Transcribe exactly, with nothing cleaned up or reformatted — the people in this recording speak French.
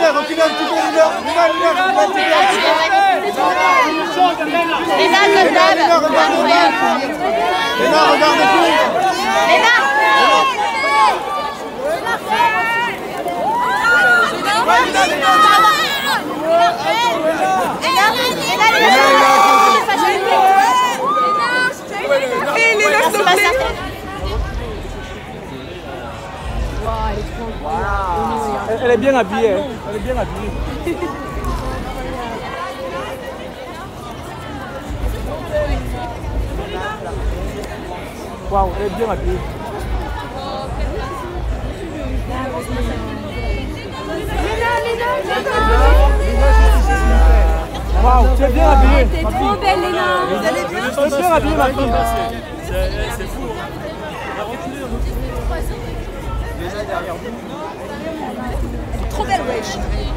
Léna, reculez un petit peu, Léna. Léna, Léna, reculez un petit peu. Léna, comme d'hab. Léna, regarde. Léna, regarde tout. Léna. Elle est bien habillée. Elle est bien habillée. Waouh, elle est bien habillée. Waouh, tu es bien habillée. T'es trop belle, Léna. Vous allez bien? Tu es bien habillée, ma fille. C'est fou. Trop belle, wesh.